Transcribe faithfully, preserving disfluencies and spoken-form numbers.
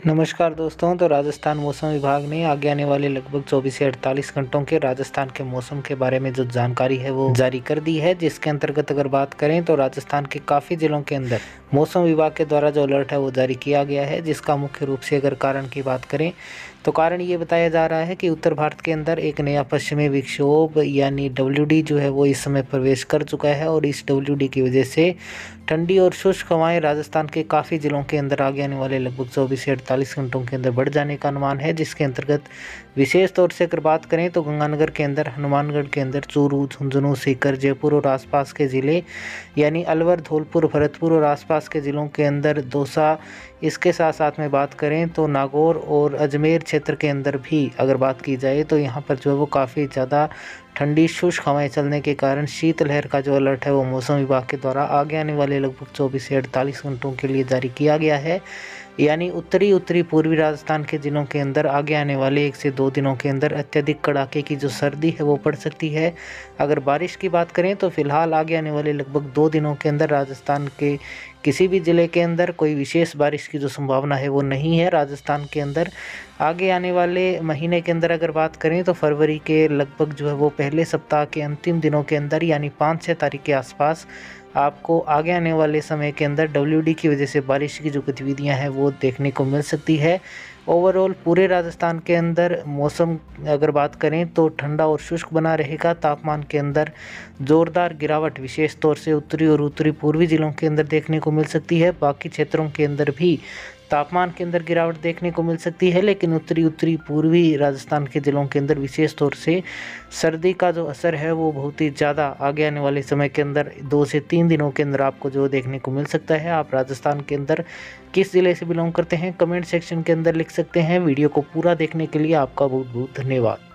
नमस्कार दोस्तों। तो राजस्थान मौसम विभाग ने आगे आने वाले लगभग चौबीस से अड़तालीस घंटों के राजस्थान के मौसम के बारे में जो जानकारी है वो जारी कर दी है, जिसके अंतर्गत अगर बात करें तो राजस्थान के काफ़ी जिलों के अंदर मौसम विभाग के द्वारा जो अलर्ट है वो जारी किया गया है। जिसका मुख्य रूप से अगर कारण की बात करें तो कारण ये बताया जा रहा है कि उत्तर भारत के अंदर एक नया पश्चिमी विक्षोभ यानी डब्ल्यू डी जो है वो इस समय प्रवेश कर चुका है और इस डब्ल्यू डी की वजह से ठंडी और शुष्क हवाएं राजस्थान के काफ़ी जिलों के अंदर आगे आने वाले लगभग चौबीस से अड़तालीस घंटों के अंदर बढ़ जाने का अनुमान है। जिसके अंतर्गत विशेष तौर से अगर बात करें तो गंगानगर के अंदर, हनुमानगढ़ के अंदर, चूरू, झुंझुनू, सीकर, जयपुर और आसपास के ज़िले यानी अलवर, धौलपुर, भरतपुर और आसपास के ज़िलों के अंदर, दौसा, इसके साथ साथ में बात करें तो नागौर और अजमेर क्षेत्र के अंदर भी अगर बात की जाए तो यहाँ पर जो है वो काफ़ी ज़्यादा ठंडी शुष्क हवाएं चलने के कारण शीतलहर का जो अलर्ट है वो मौसम विभाग के द्वारा आगे आने वाले लगभग चौबीस से अड़तालीस घंटों के लिए जारी किया गया है। यानी उत्तरी उत्तरी पूर्वी राजस्थान के जिलों के अंदर आगे आने वाले एक से दो दिनों के अंदर अत्यधिक कड़ाके की जो सर्दी है वो पड़ सकती है। अगर बारिश की बात करें तो फिलहाल आगे आने वाले लगभग दो दिनों के अंदर राजस्थान के किसी भी ज़िले के अंदर कोई विशेष बारिश की जो संभावना है वो नहीं है। राजस्थान के अंदर आगे आने वाले महीने के अंदर अगर बात करें तो फरवरी के लगभग जो है वो पहले सप्ताह के अंतिम दिनों के अंदर यानी पाँच छः तारीख के आसपास आपको आगे आने वाले समय के अंदर डब्ल्यू डी की वजह से बारिश की जो गतिविधियां हैं वो देखने को मिल सकती है। ओवरऑल पूरे राजस्थान के अंदर मौसम अगर बात करें तो ठंडा और शुष्क बना रहेगा। तापमान के अंदर ज़ोरदार गिरावट विशेष तौर से उत्तरी और उत्तरी पूर्वी ज़िलों के अंदर देखने को मिल सकती है। बाकी क्षेत्रों के अंदर भी तापमान के अंदर गिरावट देखने को मिल सकती है, लेकिन उत्तरी उत्तरी पूर्वी राजस्थान के ज़िलों के अंदर विशेष तौर से सर्दी का जो असर है वो बहुत ही ज़्यादा आगे आने वाले समय के अंदर दो से तीन दिनों के अंदर आपको जो देखने को मिल सकता है। आप राजस्थान के अंदर किस ज़िले से बिलोंग करते हैं कमेंट सेक्शन के अंदर लिख सकते हैं। वीडियो को पूरा देखने के लिए आपका बहुत बहुत धन्यवाद।